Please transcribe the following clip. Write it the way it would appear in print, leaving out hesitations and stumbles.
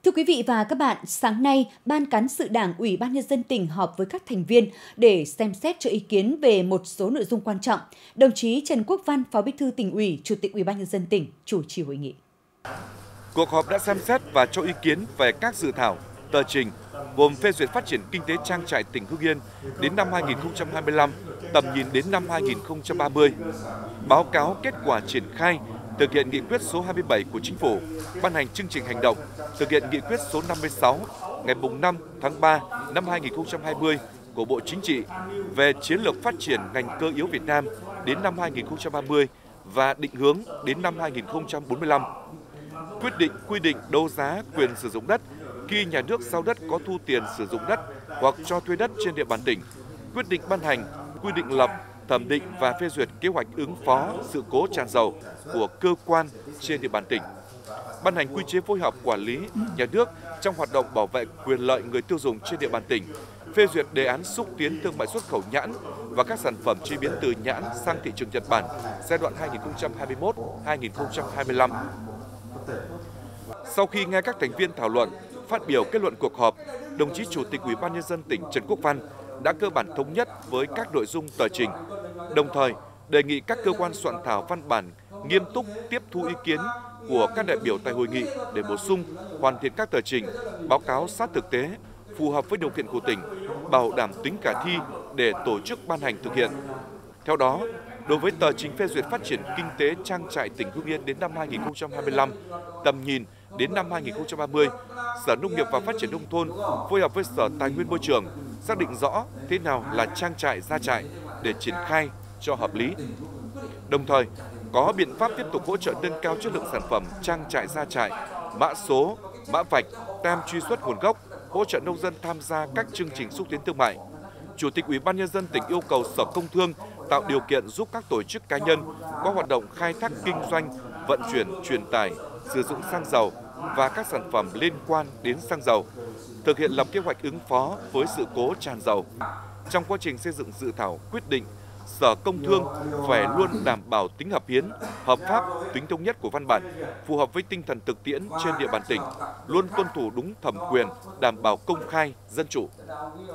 Thưa quý vị và các bạn, sáng nay, Ban Cán sự Đảng Ủy ban Nhân dân tỉnh họp với các thành viên để xem xét cho ý kiến về một số nội dung quan trọng. Đồng chí Trần Quốc Văn, Phó Bí thư Tỉnh ủy, Chủ tịch Ủy ban Nhân dân tỉnh chủ trì hội nghị. Cuộc họp đã xem xét và cho ý kiến về các dự thảo, tờ trình gồm phê duyệt phát triển kinh tế trang trại tỉnh Hưng Yên đến năm 2025, tầm nhìn đến năm 2030, báo cáo kết quả triển khai thực hiện nghị quyết số 27 của Chính phủ, ban hành chương trình hành động thực hiện nghị quyết số 56 ngày 5 tháng 3 năm 2020 của Bộ Chính trị về chiến lược phát triển ngành cơ yếu Việt Nam đến năm 2030 và định hướng đến năm 2045. Quyết định quy định đấu giá quyền sử dụng đất khi nhà nước giao đất có thu tiền sử dụng đất hoặc cho thuê đất trên địa bàn tỉnh. Quyết định ban hành quy định lập, thẩm định và phê duyệt kế hoạch ứng phó sự cố tràn dầu của cơ quan trên địa bàn tỉnh. Ban hành quy chế phối hợp quản lý nhà nước trong hoạt động bảo vệ quyền lợi người tiêu dùng trên địa bàn tỉnh. Phê duyệt đề án xúc tiến thương mại xuất khẩu nhãn và các sản phẩm chế biến từ nhãn sang thị trường Nhật Bản giai đoạn 2021-2025. Sau khi nghe các thành viên thảo luận, phát biểu kết luận cuộc họp, đồng chí Chủ tịch Ủy ban Nhân dân tỉnh Trần Quốc Văn đã cơ bản thống nhất với các nội dung tờ trình, đồng thời đề nghị các cơ quan soạn thảo văn bản nghiêm túc tiếp thu ý kiến của các đại biểu tại hội nghị để bổ sung, hoàn thiện các tờ trình, báo cáo sát thực tế, phù hợp với điều kiện của tỉnh, bảo đảm tính khả thi để tổ chức ban hành thực hiện. Theo đó, đối với tờ trình phê duyệt phát triển kinh tế trang trại tỉnh Hưng Yên đến năm 2025, tầm nhìn đến năm 2030, Sở Nông nghiệp và Phát triển Nông thôn phối hợp với Sở Tài nguyên Môi trường xác định rõ thế nào là trang trại gia trại để triển khai cho hợp lý. Đồng thời, có biện pháp tiếp tục hỗ trợ nâng cao chất lượng sản phẩm trang trại gia trại, mã số, mã vạch, tem truy xuất nguồn gốc, hỗ trợ nông dân tham gia các chương trình xúc tiến thương mại. Chủ tịch Ủy ban Nhân dân tỉnh yêu cầu Sở Công Thương tạo điều kiện giúp các tổ chức cá nhân có hoạt động khai thác kinh doanh, vận chuyển, truyền tải, sử dụng xăng dầu và các sản phẩm liên quan đến xăng dầu, thực hiện lập kế hoạch ứng phó với sự cố tràn dầu. Trong quá trình xây dựng dự thảo quyết định, Sở Công Thương phải luôn đảm bảo tính hợp hiến, hợp pháp, tính thống nhất của văn bản, phù hợp với tinh thần thực tiễn trên địa bàn tỉnh, luôn tuân thủ đúng thẩm quyền, đảm bảo công khai, dân chủ.